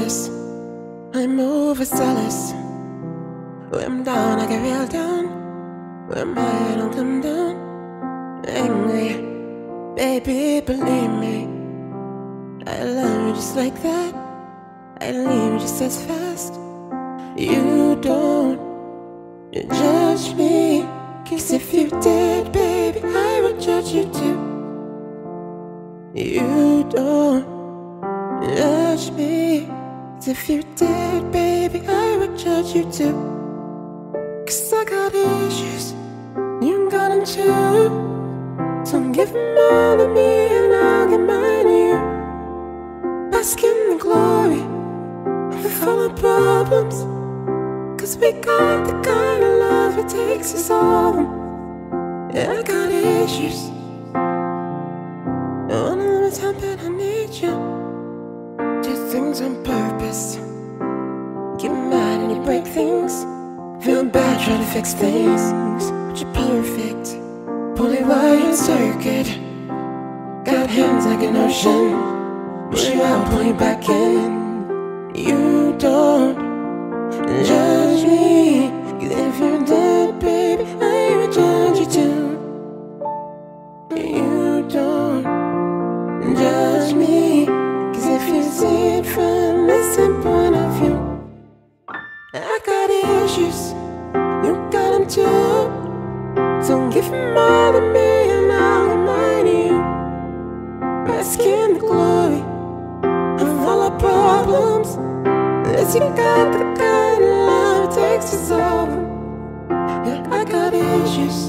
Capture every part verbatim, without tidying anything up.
jealous, I'm overzealous. When I'm down, I get real down. When I'm high, I don't come down. Angry, baby, believe me, I love you just like that. I leave you just as fast. You don't judge me, 'cause if you did, baby, I would judge you too. You don't judge me, 'cause if you did, baby, I would judge you too. 'Cause I got issues, you got them too. So give them all to me and I'll give mine to you. Bask in the glory of all our problems, 'cause we got the kind of love it takes to solve them. Yeah, I got issues, one of them is how bad I need you. Do things on purpose, get mad and you break things. Feel bad trying to fix things, but you're perfect. Pulley wired circuit, got hands like an ocean. Push you out, pull you back in. You don't judge me, 'cause if you're dead, baby, I would judge you too. You don't judge me, 'cause if you see it from the same point of view. I got issues, you got them too. So give them all to me and I'll remind you. Bask in the glory of all our problems, unless you got the kind of love it takes to solve them. Yeah, I got issues,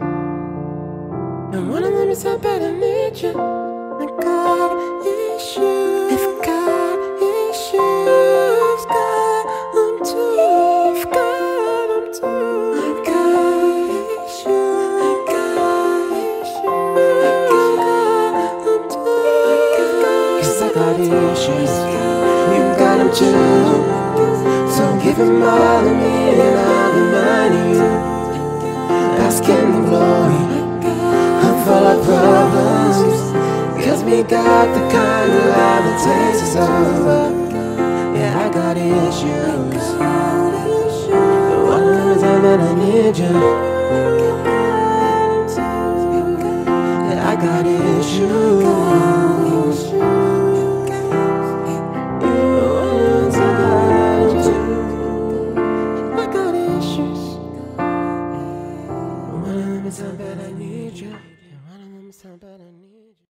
and one of them is how bad I need you. I got issues, I've got issues, got them too, I've got them too. I got issues, I got issues, I got them too. 'Cause I got issues, you got them too. So give them all to me and I'll remind you. Bask in the glory of all our problems, 'cause we got the kind of love that takes us over. Yeah, I got issues, one of them is how bad I need you. Yeah, I got issues. One of them is how bad I need you. One of them is how bad I need you.